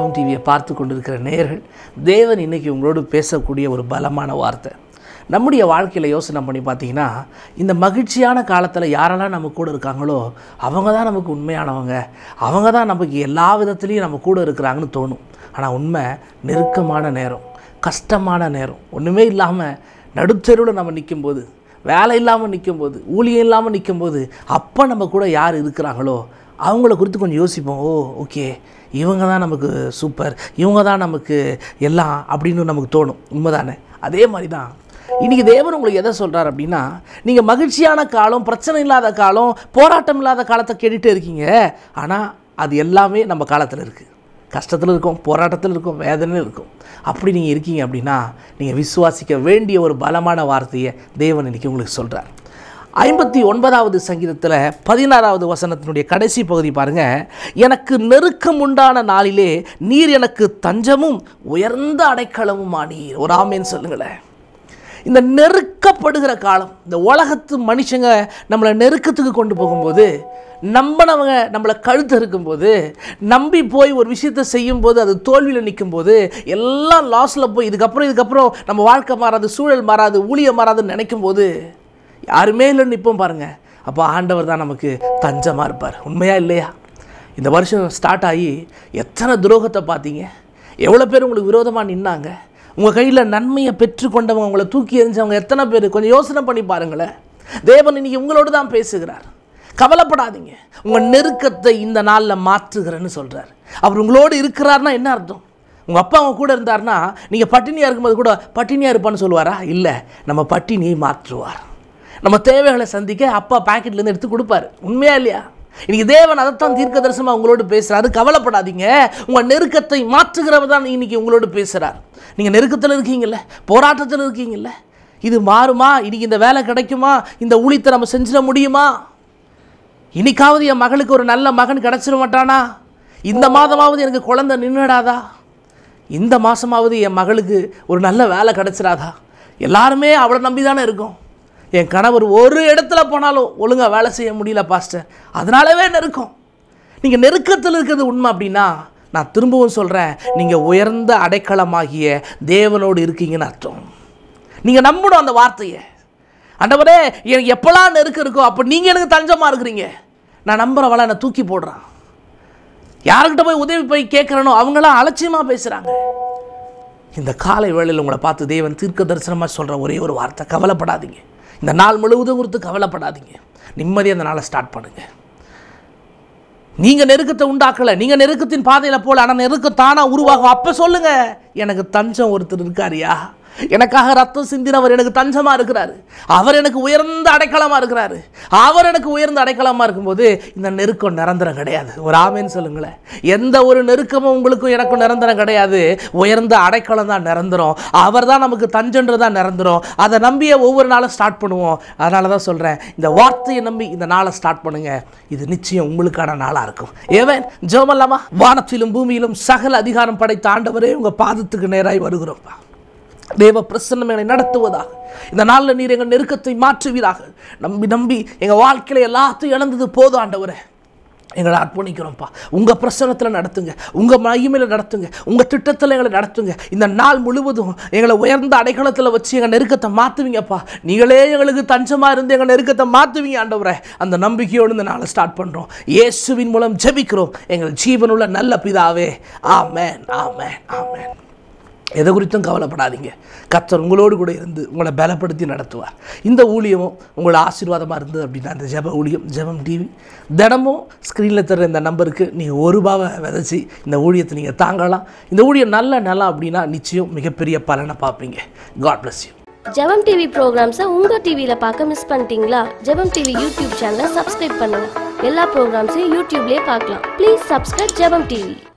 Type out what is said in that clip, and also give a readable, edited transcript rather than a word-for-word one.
ஜெபம் டிவியை பார்த்து கொண்டிருக்கிற நேயர்கள், தேவன் இன்றைக்கி உங்களோடு பேசக்கூடிய ஒரு பலமான வார்த்தை. நம்முடைய வாழ்க்கையில் யோசனை பண்ணி பார்த்தீங்கன்னா, இந்த மகிழ்ச்சியான காலத்தில் யாரெல்லாம் நம்ம கூட இருக்காங்களோ அவங்க தான் நமக்கு உண்மையானவங்க, அவங்க தான் நமக்கு எல்லா விதத்துலேயும் நம்ம கூட இருக்கிறாங்கன்னு தோணும். ஆனால் உண்மை, நெருக்கமான நேரம், கஷ்டமான நேரம், ஒன்றுமே இல்லாமல் நடுத்தெருவில் நம்ம நிற்கும்போது, வேலை இல்லாமல் நிற்கும்போது, ஊழியம் இல்லாமல் நிற்கும்போது, அப்போ நம்ம கூட யார் இருக்கிறாங்களோ அவங்கள குறித்து கொஞ்சம் யோசிப்போம். ஓ ஓகே, இவங்க தான் நமக்கு சூப்பர், இவங்க தான் நமக்கு எல்லாம் அப்படின்னு நமக்கு தோணும். உண்மைதானே? அதே மாதிரி தான் இன்றைக்கி தேவன் உங்களுக்கு எதை சொல்கிறார் அப்படின்னா, நீங்கள் மகிழ்ச்சியான காலம், பிரச்சனை இல்லாத காலம், போராட்டம் இல்லாத காலத்தை கேட்டுகிட்டே இருக்கீங்க. ஆனால் அது எல்லாமே நம்ம காலத்தில் இருக்குது. கஷ்டத்தில் இருக்கும், போராட்டத்தில் இருக்கும், வேதனையில் இருக்கும். அப்படி நீங்கள் இருக்கீங்க அப்படின்னா நீங்கள் விசுவாசிக்க வேண்டிய ஒரு பலமான வார்த்தையை தேவன் இன்றைக்கி உங்களுக்கு சொல்கிறார். 59வது சங்கீதத்தில் 16வது வசனத்தினுடைய கடைசி பகுதி பாருங்கள். எனக்கு நெருக்கம் உண்டான நாளிலே நீர் எனக்கு தஞ்சமும் உயர்ந்த அடைக்கலமும் ஆனீர். ஒரு ஆமேன்னு சொல்லுங்களேன். இந்த நெருக்கப்படுகிற காலம், இந்த உலகத்து மனுஷங்க நம்மளை நெருக்கத்துக்கு கொண்டு போகும்போது, நம்பினவங்க நம்மளை கழுத்து இருக்கும்போது, நம்பி போய் ஒரு விஷயத்தை செய்யும்போது அது தோல்வியில் நிற்கும்போது, எல்லாம் லாஸில் போய் இதுக்கப்புறம் நம்ம வாழ்க்கை மாறாது, சூழல் மாறாது, ஊழியம் மாறாதுன்னு நினைக்கும் போது யாருமே இல்லைன்னு நிற்போம் பாருங்கள். அப்போ ஆண்டவர் தான் நமக்கு தஞ்சமாக இருப்பார். உண்மையா இல்லையா? இந்த வருஷம் ஸ்டார்ட் ஆகி எத்தனை துரோகத்தை பார்த்தீங்க? எவ்வளோ பேர் உங்களுக்கு விரோதமாக நின்னாங்க? உங்கள் கையில் நன்மையை பெற்றுக்கொண்டவங்க, உங்களை தூக்கி எறிஞ்சவங்க எத்தனை பேர்? கொஞ்சம் யோசனை பண்ணி பாருங்களேன். தேவன் இன்னைக்கு உங்களோடு தான் பேசுகிறார். கவலைப்படாதீங்க, உங்கள் நெருக்கத்தை இந்த நாளில் மாற்றுகிறேன்னு சொல்கிறார். அவர் உங்களோடு இருக்கிறார்னா என்ன அர்த்தம்? உங்கள் அப்பா அவங்க கூட இருந்தார்னா நீங்கள் பட்டினியாக இருக்கும்போது கூட பட்டினியாக இருப்பான்னு சொல்லுவாரா? இல்லை, நம்ம பட்டினியை மாற்றுவார். நம்ம தேவைகளை சந்திக்க அப்பா பாக்கெட்லேருந்து எடுத்து கொடுப்பார். உண்மையா இல்லையா? இன்றைக்கி தேவன் அதைத்தான் தீர்க்க தரிசனமாக உங்களோடு பேசுகிறாரு. கவலைப்படாதீங்க, உங்கள் நெருக்கத்தை மாற்றுகிறவர் தான் இன்றைக்கி உங்களோடு பேசுகிறார். நீங்கள் நெருக்கத்தில் இருக்கீங்கல்ல, போராட்டத்தில் இருக்கீங்கல்ல, இது மாறுமா? இன்றைக்கி இந்த வேலை கிடைக்குமா? இந்த ஊழியத்தை நம்ம செஞ்சிட முடியுமா? இன்னைக்காவது என் மகளுக்கு ஒரு நல்ல மகன் கிடச்சிட மாட்டானா? இந்த மாதமாவது எனக்கு குழந்தை நின்றுடாதா? இந்த மாதமாவது என் மகளுக்கு ஒரு நல்ல வேலை கிடச்சிடாதா? எல்லாருமே அவளை நம்பி தானே இருக்கோம். என் கணவர் ஒரு இடத்துல போனாலும் ஒழுங்காக வேலை செய்ய முடியல பாஸ்டர், அதனாலவே நெருக்கம். நீங்கள் நெருக்கத்தில் இருக்கிறது உண்மை அப்படின்னா, நான் திரும்பவும் சொல்கிறேன், நீங்கள் உயர்ந்த அடைக்கலமாகிய தேவனோடு இருக்கீங்கன்னு அர்த்தம். நீங்கள் நம்பணும் அந்த வார்த்தையை. ஆண்டவரே, எனக்கு எப்போல்லாம் நெருக்கம் இருக்கோ அப்போ நீங்கள் எனக்கு தஞ்சமாக இருக்கிறீங்க. நான் நம்புகிறவளை என்னை தூக்கி போடுறான். யாருக்கிட்ட போய் உதவி போய் கேட்குறனோ அவங்களாம் அலட்சியமாக பேசுகிறாங்க. இந்த காலை வேளையில் உங்களை பார்த்து தேவன் தீர்க்க தரிசனமாக சொல்கிற ஒரே ஒரு வார்த்தை, கவலைப்படாதீங்க. இந்த நாள் முழுவதும் குறித்து கவலைப்படாதீங்க. நிம்மதியாக அந்த நாளை ஸ்டார்ட் பண்ணுங்கள். நீங்கள் நெருக்கத்தை உண்டாக்கலை, நீங்கள் நெருக்கத்தின் பாதையில் போல, ஆனால் நெருக்கம் தானாக உருவாகும். அப்போ சொல்லுங்கள், எனக்கு தஞ்சம் ஒருத்தர் இருக்காரியா, எனக்காக ரத்தம் சிந்தினவர் எனக்கு தஞ்சமாக இருக்கிறாரு, அவர் எனக்கு உயர்ந்த அடைக்கலமாக இருக்கிறாரு. அவர் எனக்கு உயர்ந்த அடைக்கலமாக இருக்கும்போது இந்த நெருக்கம் நிரந்தரம் கிடையாது. ஒரு ஆமேன்னு சொல்லுங்களேன். எந்த ஒரு நெருக்கமும் உங்களுக்கும் எனக்கும் நிரந்தரம் கிடையாது. உயர்ந்த அடைக்கலம் தான் நிரந்தரம். அவர் தான் நமக்கு தஞ்சன்றது தான் நிரந்தரம். அதை நம்பியே ஒவ்வொரு நாளும் ஸ்டார்ட் பண்ணுவோம். அதனால தான் சொல்கிறேன், இந்த வார்த்தையை நம்பி இந்த நாளை ஸ்டார்ட் பண்ணுங்கள். இது நிச்சயம் உங்களுக்கான நாளாக இருக்கும். ஏவன் ஜெபமல்லாமா? வானத்திலும் பூமியிலும் சகல அதிகாரம் படைத்த ஆண்டவரே, உங்கள் பாதத்துக்கு நேராய் வருகிறோம்ப்பா. தேவ பிரசன்னம் எங்களை நடத்துவதாக. இந்த நாளில் நீர் எங்கள் நெருக்கத்தை மாற்றுவீராக. நம்பி எங்கள் வாழ்க்கையில் எல்லாத்தையும் இழந்தது போதும் ஆண்டவரே, எங்களை அர்ப்பணிக்கிறோம்ப்பா. உங்கள் பிரசன்னத்தில் நடத்துங்க, உங்கள் மகிமையில் நடத்துங்க, உங்கள் திட்டத்தில் எங்களை நடத்துங்க. இந்த நாள் முழுவதும் எங்களை உயர்ந்த அடைக்கலத்தில் வச்சு எங்கள் நெருக்கத்தை மாற்றுவீங்கப்பா. நீங்களே எங்களுக்கு தஞ்சமாக இருந்து எங்கள் நெருக்கத்தை மாற்றுவீங்க ஆண்டவரே. அந்த நம்பிக்கையோடு இந்த நாளை ஸ்டார்ட் பண்ணுறோம். இயேசுவின் மூலம் ஜெபிக்கிறோம் எங்கள் ஜீவனுள்ள நல்ல பிதாவே. ஆமென், ஆமென், ஆமென். எதை குறித்தும் கவலைப்படாதீங்க. கர்த்தர் உங்களோடு கூட இருந்து உங்களை பலப்படுத்தி நடத்துவார். இந்த ஊழியமும் உங்களோட ஆசீர்வாதமாக இருந்தது அப்படின்னா, இந்த ஜெப ஊழியம், ஜெபம் டிவி, தினமும் ஸ்க்ரீனில் தர இந்த நம்பருக்கு நீங்கள் ₹1 விதைச்சி இந்த ஊழியத்தை நீங்கள் தாங்கலாம். இந்த ஊழியம் நல்லா அப்படின்னா நிச்சயம் மிகப்பெரிய பலனை பார்ப்பீங்க. God bless you. Jebam TV ப்ரோக்ராம்ஸை உங்கள் டிவியில் பார்க்க மிஸ் பண்ணிட்டீங்களா? ஜெபம் டிவி யூடியூப் சேனலை சப்ஸ்கிரைப் பண்ணுங்கள். எல்லா ப்ரோக்ராம்ஸையும் யூடியூப்லேயே பார்க்கலாம். Please subscribe Jebam TV.